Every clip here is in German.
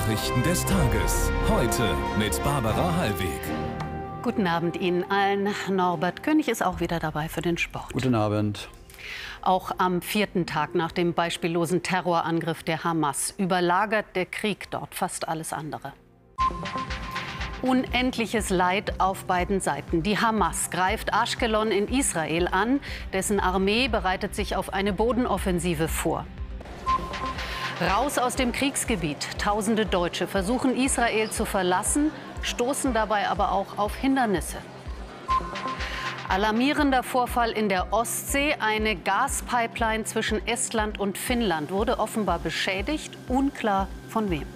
Nachrichten des Tages. Heute mit Barbara Hallweg. Guten Abend Ihnen allen. Norbert König ist auch wieder dabei für den Sport. Guten Abend. Auch am 4. Tag nach dem beispiellosen Terrorangriff der Hamas überlagert der Krieg dort fast alles andere. Unendliches Leid auf beiden Seiten. Die Hamas greift Aschkelon in Israel an. Dessen Armee bereitet sich auf eine Bodenoffensive vor. Raus aus dem Kriegsgebiet. Tausende Deutsche versuchen, Israel zu verlassen, stoßen dabei aber auch auf Hindernisse. Alarmierender Vorfall in der Ostsee. Eine Gaspipeline zwischen Estland und Finnland wurde offenbar beschädigt. Unklar von wem.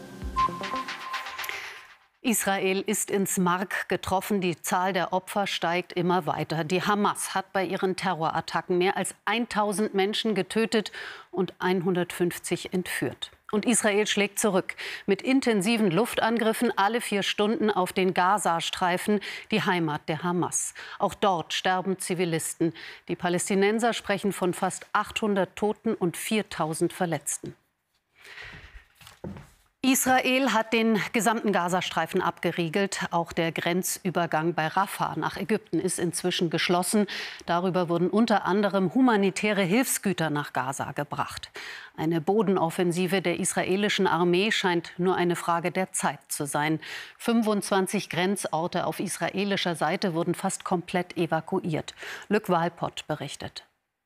Israel ist ins Mark getroffen. Die Zahl der Opfer steigt immer weiter. Die Hamas hat bei ihren Terrorattacken mehr als 1000 Menschen getötet und 150 entführt. Und Israel schlägt zurück mit intensiven Luftangriffen alle 4 Stunden auf den Gazastreifen, die Heimat der Hamas. Auch dort sterben Zivilisten. Die Palästinenser sprechen von fast 800 Toten und 4000 Verletzten. Israel hat den gesamten Gazastreifen abgeriegelt. Auch der Grenzübergang bei Rafah nach Ägypten ist inzwischen geschlossen. Darüber wurden unter anderem humanitäre Hilfsgüter nach Gaza gebracht. Eine Bodenoffensive der israelischen Armee scheint nur eine Frage der Zeit zu sein. 25 Grenzorte auf israelischer Seite wurden fast komplett evakuiert. Luc Walpott berichtet.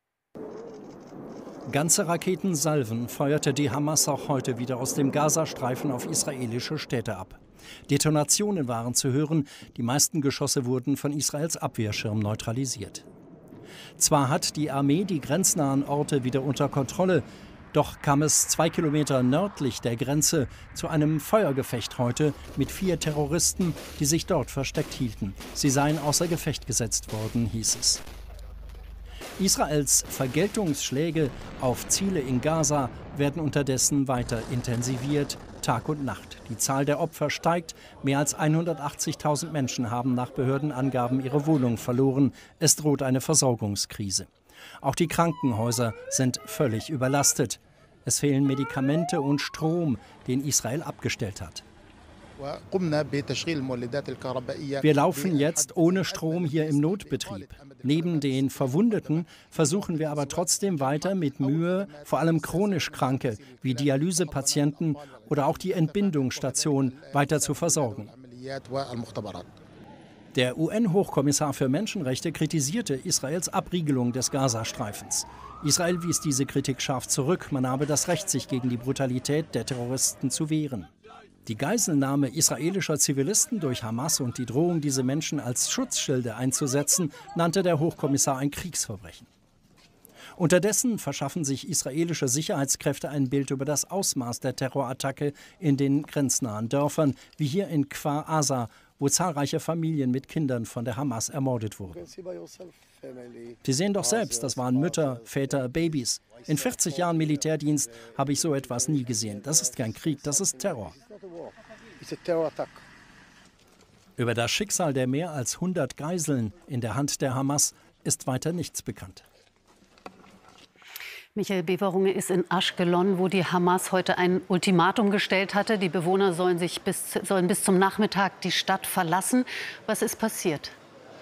Ganze Raketensalven feuerte die Hamas auch heute wieder aus dem Gazastreifen auf israelische Städte ab. Detonationen waren zu hören, die meisten Geschosse wurden von Israels Abwehrschirm neutralisiert. Zwar hat die Armee die grenznahen Orte wieder unter Kontrolle, doch kam es 2 Kilometer nördlich der Grenze zu einem Feuergefecht heute mit 4 Terroristen, die sich dort versteckt hielten. Sie seien außer Gefecht gesetzt worden, hieß es. Israels Vergeltungsschläge auf Ziele in Gaza werden unterdessen weiter intensiviert, Tag und Nacht. Die Zahl der Opfer steigt. Mehr als 180.000 Menschen haben nach Behördenangaben ihre Wohnung verloren. Es droht eine Versorgungskrise. Auch die Krankenhäuser sind völlig überlastet. Es fehlen Medikamente und Strom, den Israel abgestellt hat. Wir laufen jetzt ohne Strom hier im Notbetrieb. Neben den Verwundeten versuchen wir aber trotzdem weiter mit Mühe, vor allem chronisch Kranke wie Dialysepatienten oder auch die Entbindungsstation weiter zu versorgen. Der UN-Hochkommissar für Menschenrechte kritisierte Israels Abriegelung des Gazastreifens. Israel wies diese Kritik scharf zurück. Man habe das Recht, sich gegen die Brutalität der Terroristen zu wehren. Die Geiselnahme israelischer Zivilisten durch Hamas und die Drohung, diese Menschen als Schutzschilde einzusetzen, nannte der Hochkommissar ein Kriegsverbrechen. Unterdessen verschaffen sich israelische Sicherheitskräfte ein Bild über das Ausmaß der Terrorattacke in den grenznahen Dörfern, wie hier in Kfar Aza, wo zahlreiche Familien mit Kindern von der Hamas ermordet wurden. Sie sehen doch selbst, das waren Mütter, Väter, Babys. In 40 Jahren Militärdienst habe ich so etwas nie gesehen. Das ist kein Krieg, das ist Terror. Über das Schicksal der mehr als 100 Geiseln in der Hand der Hamas ist weiter nichts bekannt. Michael Beverunge ist in Aschkelon, wo die Hamas heute ein Ultimatum gestellt hatte. Die Bewohner sollen bis zum Nachmittag die Stadt verlassen. Was ist passiert?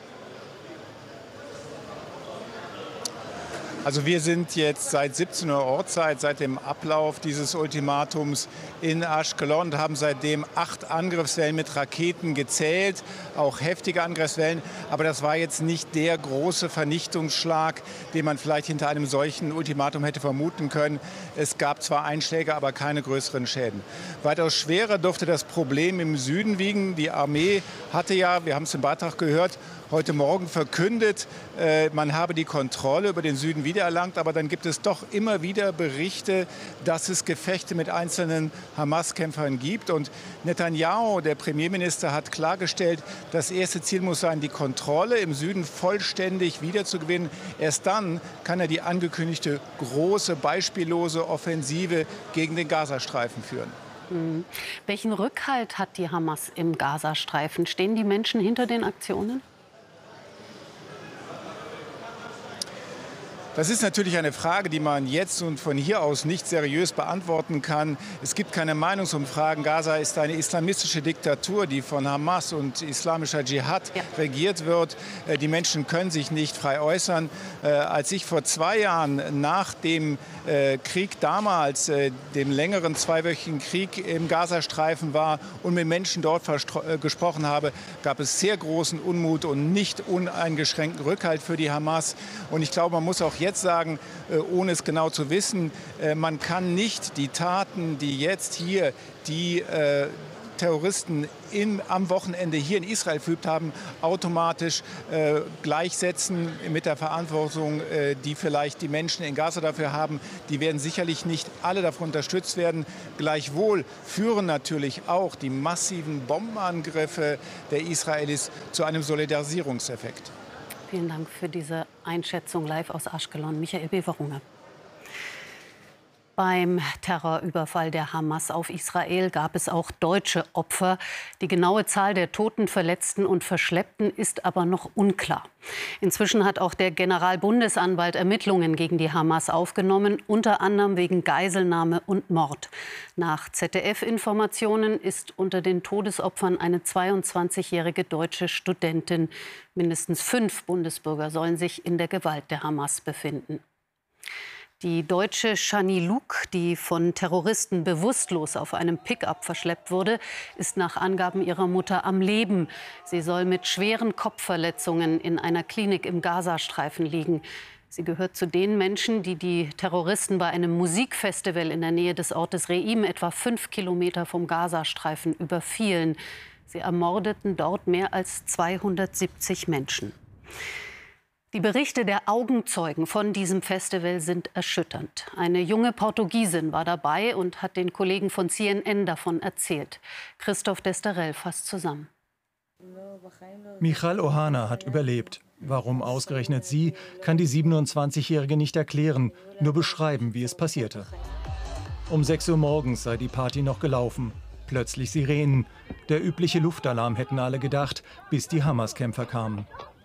Also wir sind jetzt seit 17 Uhr Ortszeit, seit dem Ablauf dieses Ultimatums in Aschkelon und haben seitdem 8 Angriffswellen mit Raketen gezählt, auch heftige Angriffswellen. Aber das war jetzt nicht der große Vernichtungsschlag, den man vielleicht hinter einem solchen Ultimatum hätte vermuten können. Es gab zwar Einschläge, aber keine größeren Schäden. Weitaus schwerer dürfte das Problem im Süden wiegen. Die Armee hatte ja, wir haben es im Beitrag gehört, heute Morgen verkündet, man habe die Kontrolle über den Süden wiedererlangt. Aber dann gibt es doch immer wieder Berichte, dass es Gefechte mit einzelnen Hamas-Kämpfern gibt. Und Netanyahu, der Premierminister, hat klargestellt, das erste Ziel muss sein, die Kontrolle im Süden vollständig wiederzugewinnen. Erst dann kann er die angekündigte große, beispiellose Offensive gegen den Gazastreifen führen. Welchen Rückhalt hat die Hamas im Gazastreifen? Stehen die Menschen hinter den Aktionen? Das ist natürlich eine Frage, die man jetzt und von hier aus nicht seriös beantworten kann. Es gibt keine Meinungsumfragen. Gaza ist eine islamistische Diktatur, die von Hamas und islamischer Dschihad regiert wird. Die Menschen können sich nicht frei äußern. Als ich vor 2 Jahren nach dem Krieg damals, dem längeren zweiwöchigen Krieg im Gazastreifen war und mit Menschen dort gesprochen habe, gab es sehr großen Unmut und nicht uneingeschränkten Rückhalt für die Hamas. Und ich glaube, man muss auch jetzt sagen, ohne es genau zu wissen, man kann nicht die Taten, die jetzt hier die Terroristen am Wochenende hier in Israel verübt haben, automatisch gleichsetzen mit der Verantwortung, die vielleicht die Menschen in Gaza dafür haben. Die werden sicherlich nicht alle davon unterstützt werden. Gleichwohl führen natürlich auch die massiven Bombenangriffe der Israelis zu einem Solidarisierungseffekt. Vielen Dank für diese Einschätzung live aus Ashkelon. Michael Beverunge. Beim Terrorüberfall der Hamas auf Israel gab es auch deutsche Opfer. Die genaue Zahl der Toten, Verletzten und Verschleppten ist aber noch unklar. Inzwischen hat auch der Generalbundesanwalt Ermittlungen gegen die Hamas aufgenommen, unter anderem wegen Geiselnahme und Mord. Nach ZDF-Informationen ist unter den Todesopfern eine 22-jährige deutsche Studentin. Mindestens 5 Bundesbürger sollen sich in der Gewalt der Hamas befinden. Die deutsche Shani Luk, die von Terroristen bewusstlos auf einem Pickup verschleppt wurde, ist nach Angaben ihrer Mutter am Leben. Sie soll mit schweren Kopfverletzungen in einer Klinik im Gazastreifen liegen. Sie gehört zu den Menschen, die die Terroristen bei einem Musikfestival in der Nähe des Ortes Reim, etwa 5 Kilometer vom Gazastreifen, überfielen. Sie ermordeten dort mehr als 270 Menschen. Die Berichte der Augenzeugen von diesem Festival sind erschütternd. Eine junge Portugiesin war dabei und hat den Kollegen von CNN davon erzählt. Christoph Desterell fasst zusammen. Michal Ohana hat überlebt. Warum ausgerechnet sie, kann die 27-Jährige nicht erklären, nur beschreiben, wie es passierte. Um 6 Uhr morgens sei die Party noch gelaufen. Plötzlich Sirenen. Der übliche Luftalarm, hätten alle gedacht, bis die Hamas-Kämpfer kamen.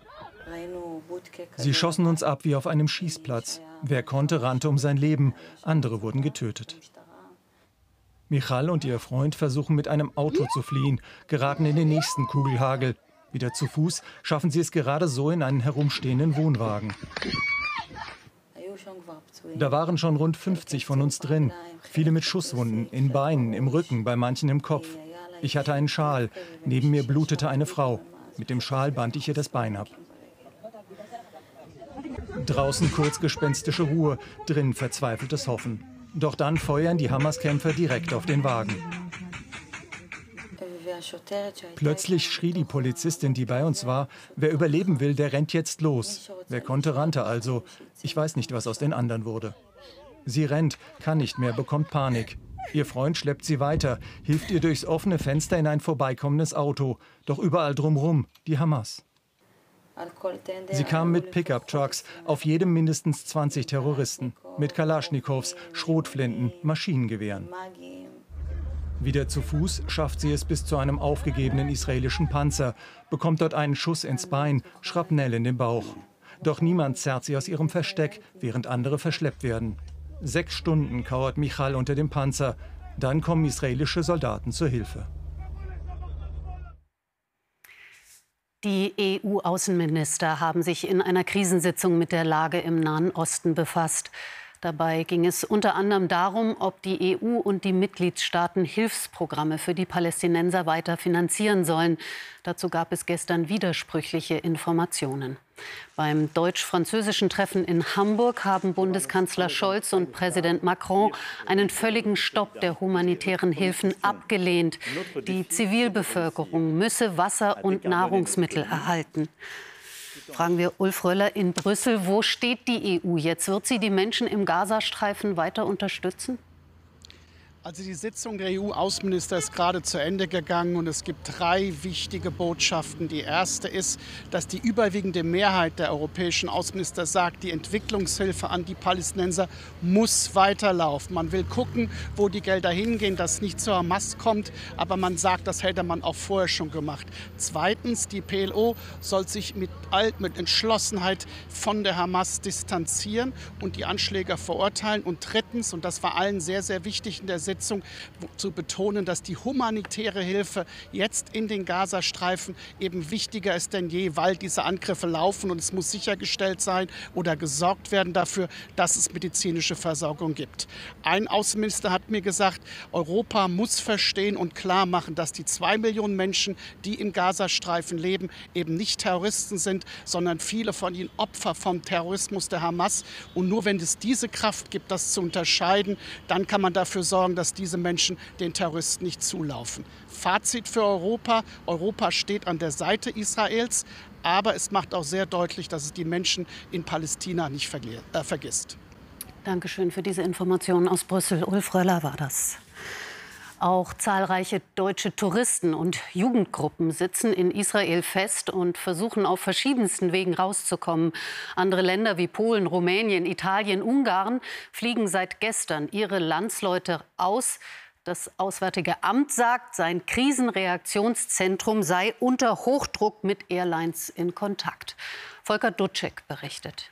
Sie schossen uns ab wie auf einem Schießplatz. Wer konnte, rannte um sein Leben. Andere wurden getötet. Michal und ihr Freund versuchen mit einem Auto zu fliehen, geraten in den nächsten Kugelhagel. Wieder zu Fuß schaffen sie es gerade so in einen herumstehenden Wohnwagen. Da waren schon rund 50 von uns drin. Viele mit Schusswunden, in Beinen, im Rücken, bei manchen im Kopf. Ich hatte einen Schal. Neben mir blutete eine Frau. Mit dem Schal band ich ihr das Bein ab. Draußen kurz gespenstische Ruhe, drin verzweifeltes Hoffen. Doch dann feuern die Hamas-Kämpfer direkt auf den Wagen. Plötzlich schrie die Polizistin, die bei uns war, wer überleben will, der rennt jetzt los. Wer konnte, rannte also. Ich weiß nicht, was aus den anderen wurde. Sie rennt, kann nicht mehr, bekommt Panik. Ihr Freund schleppt sie weiter, hilft ihr durchs offene Fenster in ein vorbeikommendes Auto. Doch überall drumherum die Hamas. Sie kamen mit Pickup-Trucks, auf jedem mindestens 20 Terroristen, mit Kalaschnikows, Schrotflinten, Maschinengewehren. Wieder zu Fuß schafft sie es bis zu einem aufgegebenen israelischen Panzer, bekommt dort einen Schuss ins Bein, Schrapnell in den Bauch. Doch niemand zerrt sie aus ihrem Versteck, während andere verschleppt werden. 6 Stunden kauert Michal unter dem Panzer, dann kommen israelische Soldaten zur Hilfe. Die EU-Außenminister haben sich in einer Krisensitzung mit der Lage im Nahen Osten befasst. Dabei ging es unter anderem darum, ob die EU und die Mitgliedstaaten Hilfsprogramme für die Palästinenser weiter finanzieren sollen. Dazu gab es gestern widersprüchliche Informationen. Beim deutsch-französischen Treffen in Hamburg haben Bundeskanzler Scholz und Präsident Macron einen völligen Stopp der humanitären Hilfen abgelehnt. Die Zivilbevölkerung müsse Wasser und Nahrungsmittel erhalten. Fragen wir Ulf Röller in Brüssel. Wo steht die EU jetzt? Wird sie die Menschen im Gazastreifen weiter unterstützen? Also die Sitzung der EU-Außenminister ist gerade zu Ende gegangen und es gibt 3 wichtige Botschaften. Die erste ist, dass die überwiegende Mehrheit der europäischen Außenminister sagt, die Entwicklungshilfe an die Palästinenser muss weiterlaufen. Man will gucken, wo die Gelder hingehen, dass es nicht zur Hamas kommt, aber man sagt, das hätte man auch vorher schon gemacht. Zweitens, die PLO soll sich mit Entschlossenheit von der Hamas distanzieren und die Anschläge verurteilen. Und drittens, und das war allen sehr, sehr wichtig in der Sitzung, zu betonen, dass die humanitäre Hilfe jetzt in den Gazastreifen eben wichtiger ist denn je, weil diese Angriffe laufen und es muss sichergestellt sein oder gesorgt werden dafür, dass es medizinische Versorgung gibt. Ein Außenminister hat mir gesagt, Europa muss verstehen und klar machen, dass die 2 Millionen Menschen, die im Gazastreifen leben, eben nicht Terroristen sind, sondern viele von ihnen Opfer vom Terrorismus der Hamas. Und nur wenn es diese Kraft gibt, das zu unterscheiden, dann kann man dafür sorgen, dass diese Menschen den Terroristen nicht zulaufen. Fazit für Europa: Europa steht an der Seite Israels, aber es macht auch sehr deutlich, dass es die Menschen in Palästina nicht vergisst. Dankeschön für diese Informationen aus Brüssel. Ulf Röller war das. Auch zahlreiche deutsche Touristen und Jugendgruppen sitzen in Israel fest und versuchen auf verschiedensten Wegen rauszukommen. Andere Länder wie Polen, Rumänien, Italien, Ungarn fliegen seit gestern ihre Landsleute aus. Das Auswärtige Amt sagt, sein Krisenreaktionszentrum sei unter Hochdruck mit Airlines in Kontakt. Volker Dutschek berichtet.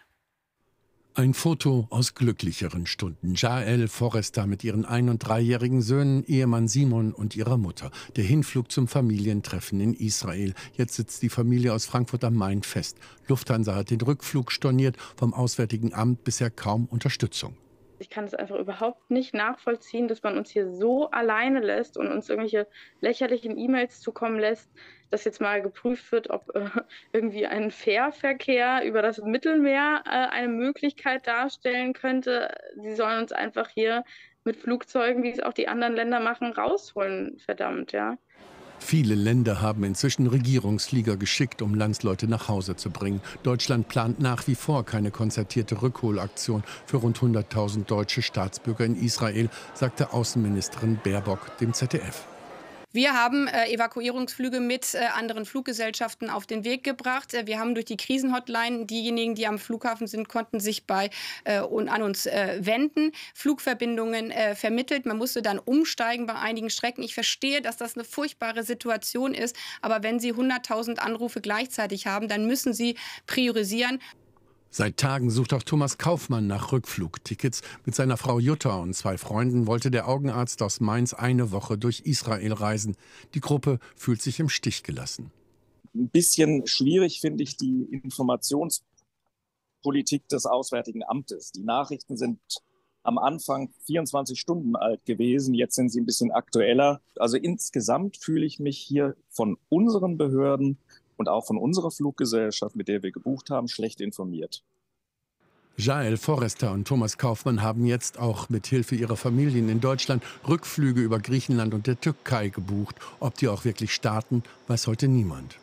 Ein Foto aus glücklicheren Stunden. Jael Forrester mit ihren 1- und 3-jährigen Söhnen, Ehemann Simon und ihrer Mutter. Der Hinflug zum Familientreffen in Israel. Jetzt sitzt die Familie aus Frankfurt am Main fest. Lufthansa hat den Rückflug storniert, vom Auswärtigen Amt bisher kaum Unterstützung. Ich kann es einfach überhaupt nicht nachvollziehen, dass man uns hier so alleine lässt und uns irgendwelche lächerlichen E-Mails zukommen lässt, dass jetzt mal geprüft wird, ob irgendwie ein Fährverkehr über das Mittelmeer eine Möglichkeit darstellen könnte. Sie sollen uns einfach hier mit Flugzeugen, wie es auch die anderen Länder machen, rausholen, verdammt, ja. Viele Länder haben inzwischen Regierungsflieger geschickt, um Landsleute nach Hause zu bringen. Deutschland plant nach wie vor keine konzertierte Rückholaktion für rund 100.000 deutsche Staatsbürger in Israel, sagte Außenministerin Baerbock dem ZDF. Wir haben Evakuierungsflüge mit anderen Fluggesellschaften auf den Weg gebracht. Wir haben durch die Krisenhotline, diejenigen, die am Flughafen sind, konnten sich an uns wenden, Flugverbindungen vermittelt. Man musste dann umsteigen bei einigen Strecken. Ich verstehe, dass das eine furchtbare Situation ist, aber wenn Sie 100.000 Anrufe gleichzeitig haben, dann müssen Sie priorisieren. Seit Tagen sucht auch Thomas Kaufmann nach Rückflugtickets. Mit seiner Frau Jutta und 2 Freunden wollte der Augenarzt aus Mainz eine Woche durch Israel reisen. Die Gruppe fühlt sich im Stich gelassen. Ein bisschen schwierig finde ich die Informationspolitik des Auswärtigen Amtes. Die Nachrichten sind am Anfang 24 Stunden alt gewesen, jetzt sind sie ein bisschen aktueller. Also insgesamt fühle ich mich hier von unseren Behörden und auch von unserer Fluggesellschaft, mit der wir gebucht haben, schlecht informiert. Jael Forrester und Thomas Kaufmann haben jetzt auch mit Hilfe ihrer Familien in Deutschland Rückflüge über Griechenland und der Türkei gebucht. Ob die auch wirklich starten, weiß heute niemand.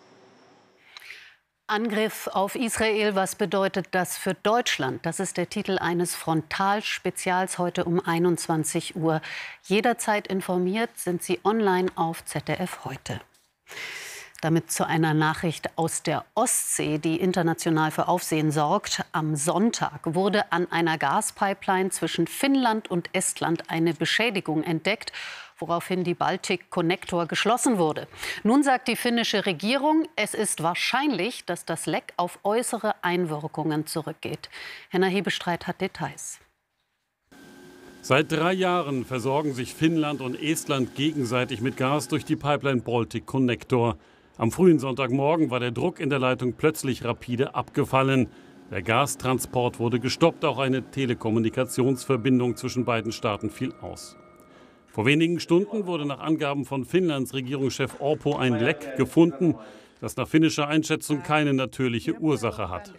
Angriff auf Israel, was bedeutet das für Deutschland? Das ist der Titel eines Frontalspezials heute um 21 Uhr. Jederzeit informiert sind Sie online auf ZDF heute. Damit zu einer Nachricht aus der Ostsee, die international für Aufsehen sorgt. Am Sonntag wurde an einer Gaspipeline zwischen Finnland und Estland eine Beschädigung entdeckt, woraufhin die Baltic Connector geschlossen wurde. Nun sagt die finnische Regierung, es ist wahrscheinlich, dass das Leck auf äußere Einwirkungen zurückgeht. Henna Hebestreit hat Details. Seit 3 Jahren versorgen sich Finnland und Estland gegenseitig mit Gas durch die Pipeline Baltic Connector. Am frühen Sonntagmorgen war der Druck in der Leitung plötzlich rapide abgefallen. Der Gastransport wurde gestoppt, auch eine Telekommunikationsverbindung zwischen beiden Staaten fiel aus. Vor wenigen Stunden wurde nach Angaben von Finnlands Regierungschef Orpo ein Leck gefunden, das nach finnischer Einschätzung keine natürliche Ursache hat.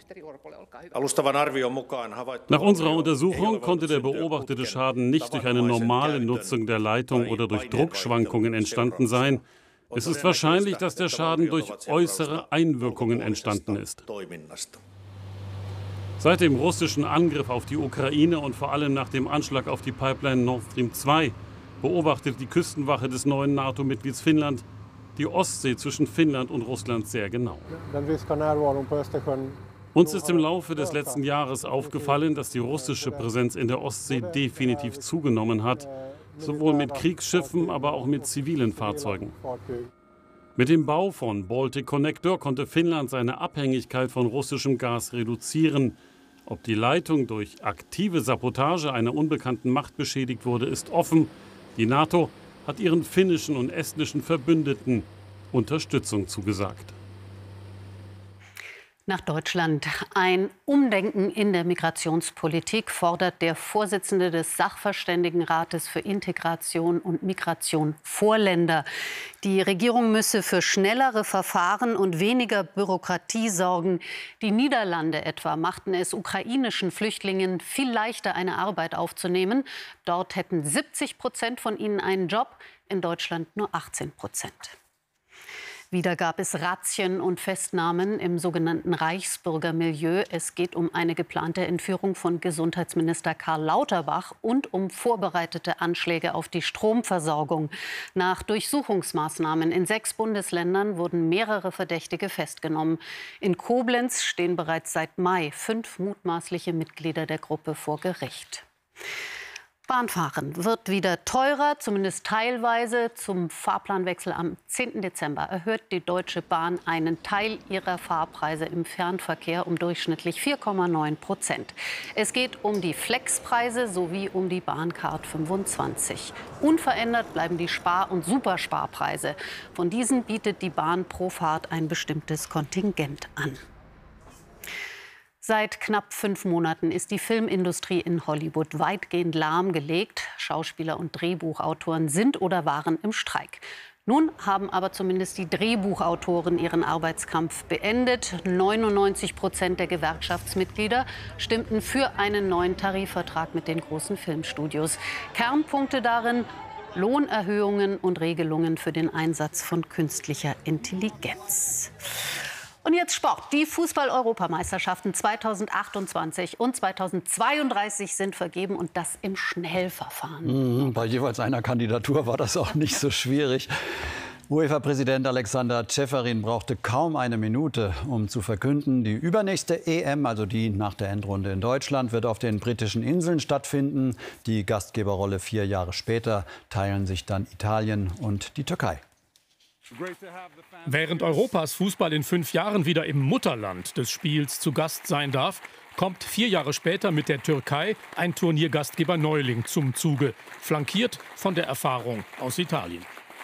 Nach unserer Untersuchung konnte der beobachtete Schaden nicht durch eine normale Nutzung der Leitung oder durch Druckschwankungen entstanden sein. Es ist wahrscheinlich, dass der Schaden durch äußere Einwirkungen entstanden ist. Seit dem russischen Angriff auf die Ukraine und vor allem nach dem Anschlag auf die Pipeline Nord Stream 2 beobachtet die Küstenwache des neuen NATO-Mitglieds Finnland die Ostsee zwischen Finnland und Russland sehr genau. Uns ist im Laufe des letzten Jahres aufgefallen, dass die russische Präsenz in der Ostsee definitiv zugenommen hat, sowohl mit Kriegsschiffen, aber auch mit zivilen Fahrzeugen. Mit dem Bau von Baltic Connector konnte Finnland seine Abhängigkeit von russischem Gas reduzieren. Ob die Leitung durch aktive Sabotage einer unbekannten Macht beschädigt wurde, ist offen. Die NATO hat ihren finnischen und estnischen Verbündeten Unterstützung zugesagt. Nach Deutschland. Ein Umdenken in der Migrationspolitik fordert der Vorsitzende des Sachverständigenrates für Integration und Migration Vorländer. Die Regierung müsse für schnellere Verfahren und weniger Bürokratie sorgen. Die Niederlande etwa machten es ukrainischen Flüchtlingen viel leichter, eine Arbeit aufzunehmen. Dort hätten 70% von ihnen einen Job, in Deutschland nur 18%. Wieder gab es Razzien und Festnahmen im sogenannten Reichsbürgermilieu. Es geht um eine geplante Entführung von Gesundheitsminister Karl Lauterbach und um vorbereitete Anschläge auf die Stromversorgung. Nach Durchsuchungsmaßnahmen in 6 Bundesländern wurden mehrere Verdächtige festgenommen. In Koblenz stehen bereits seit Mai 5 mutmaßliche Mitglieder der Gruppe vor Gericht. Bahnfahren wird wieder teurer, zumindest teilweise. Zum Fahrplanwechsel am 10. Dezember erhöht die Deutsche Bahn einen Teil ihrer Fahrpreise im Fernverkehr um durchschnittlich 4,9%. Es geht um die Flexpreise sowie um die Bahncard 25. Unverändert bleiben die Spar- und Supersparpreise. Von diesen bietet die Bahn pro Fahrt ein bestimmtes Kontingent an. Seit knapp 5 Monaten ist die Filmindustrie in Hollywood weitgehend lahmgelegt. Schauspieler und Drehbuchautoren sind oder waren im Streik. Nun haben aber zumindest die Drehbuchautoren ihren Arbeitskampf beendet. 99% der Gewerkschaftsmitglieder stimmten für einen neuen Tarifvertrag mit den großen Filmstudios. Kernpunkte darin: Lohnerhöhungen und Regelungen für den Einsatz von künstlicher Intelligenz. Und jetzt Sport. Die Fußball-Europameisterschaften 2028 und 2032 sind vergeben, und das im Schnellverfahren. Bei jeweils einer Kandidatur war das auch nicht so schwierig. UEFA-Präsident Alexander Ceferin brauchte kaum eine Minute, um zu verkünden, die übernächste EM, also die nach der Endrunde in Deutschland, wird auf den britischen Inseln stattfinden. Die Gastgeberrolle 4 Jahre später teilen sich dann Italien und die Türkei. Während Europas Fußball in 5 Jahren wieder im Mutterland des Spiels zu Gast sein darf, kommt 4 Jahre später mit der Türkei ein Turniergastgeber Neuling zum Zuge, flankiert von der Erfahrung aus Italien.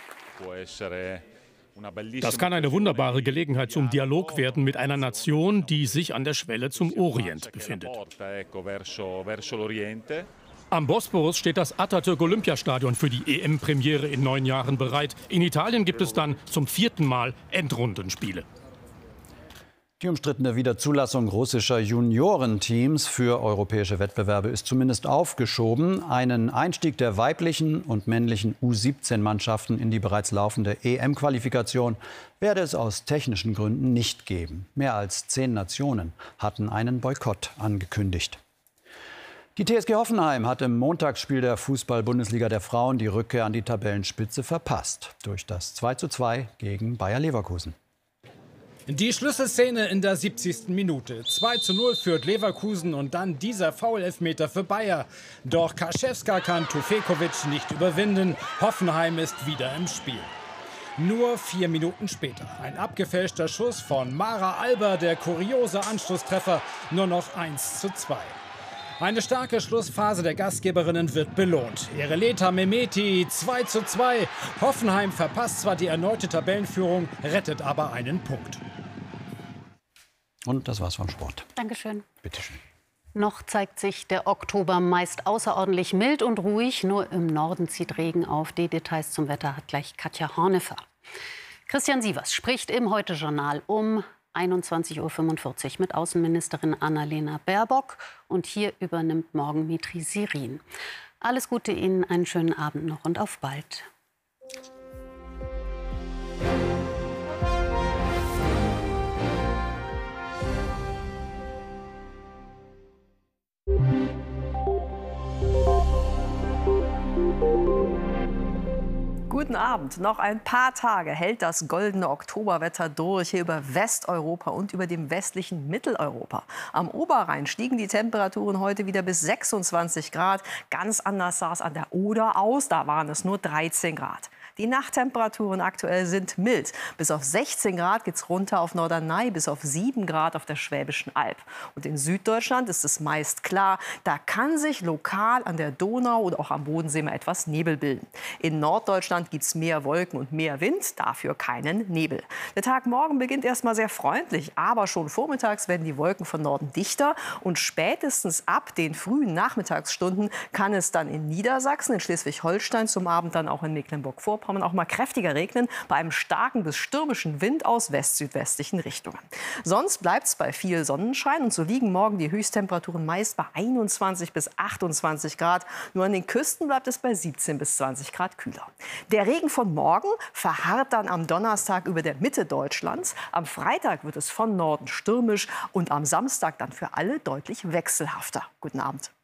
Das kann eine wunderbare Gelegenheit zum Dialog werden mit einer Nation, die sich an der Schwelle zum Orient befindet. Am Bosporus steht das Atatürk-Olympiastadion für die EM-Premiere in 9 Jahren bereit. In Italien gibt es dann zum 4. Mal Endrundenspiele. Die umstrittene Wiederzulassung russischer Juniorenteams für europäische Wettbewerbe ist zumindest aufgeschoben. Einen Einstieg der weiblichen und männlichen U17-Mannschaften in die bereits laufende EM-Qualifikation werde es aus technischen Gründen nicht geben. Mehr als 10 Nationen hatten einen Boykott angekündigt. Die TSG Hoffenheim hat im Montagsspiel der Fußball-Bundesliga der Frauen die Rückkehr an die Tabellenspitze verpasst. Durch das 2:2 gegen Bayer Leverkusen. Die Schlüsselszene in der 70. Minute. 2:0 führt Leverkusen und dann dieser Foul-Elfmeter für Bayer. Doch Kaschewska kann Tufekovic nicht überwinden. Hoffenheim ist wieder im Spiel. Nur 4 Minuten später. Ein abgefälschter Schuss von Mara Alber, der kuriose Anschlusstreffer. Nur noch 1:2. Eine starke Schlussphase der Gastgeberinnen wird belohnt. Ereleta Mehmeti 2:2. Hoffenheim verpasst zwar die erneute Tabellenführung, rettet aber einen Punkt. Und das war's vom Sport. Dankeschön. Bitte schön. Noch zeigt sich der Oktober meist außerordentlich mild und ruhig. Nur im Norden zieht Regen auf. Die Details zum Wetter hat gleich Katja Hornefer. Christian Sievers spricht im Heute-Journal um 21:45 Uhr mit Außenministerin Annalena Baerbock. Und hier übernimmt morgen Mitri Sirin. Alles Gute Ihnen, einen schönen Abend noch und auf bald. Guten Abend. Noch ein paar Tage hält das goldene Oktoberwetter durch hier über Westeuropa und über dem westlichen Mitteleuropa. Am Oberrhein stiegen die Temperaturen heute wieder bis 26 Grad. Ganz anders sah es an der Oder aus. Da waren es nur 13 Grad. Die Nachttemperaturen aktuell sind mild. Bis auf 16 Grad geht es runter auf Norderney, bis auf 7 Grad auf der Schwäbischen Alb. Und in Süddeutschland ist es meist klar. Da kann sich lokal an der Donau oder auch am Bodensee mal etwas Nebel bilden. In Norddeutschland gibt es mehr Wolken und mehr Wind, dafür keinen Nebel. Der Tag morgen beginnt erst mal sehr freundlich, aber schon vormittags werden die Wolken von Norden dichter. Und spätestens ab den frühen Nachmittagsstunden kann es dann in Niedersachsen, in Schleswig-Holstein, zum Abend dann auch in Mecklenburg-Vorpommern auch mal kräftiger regnen, bei einem starken bis stürmischen Wind aus west-südwestlichen Richtungen. Sonst bleibt es bei viel Sonnenschein und so liegen morgen die Höchsttemperaturen meist bei 21 bis 28 Grad. Nur an den Küsten bleibt es bei 17 bis 20 Grad kühler. Der Regen von morgen verharrt dann am Donnerstag über der Mitte Deutschlands. Am Freitag wird es von Norden stürmisch und am Samstag dann für alle deutlich wechselhafter. Guten Abend.